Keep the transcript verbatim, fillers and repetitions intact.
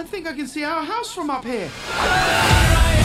I think I can see our house from up here.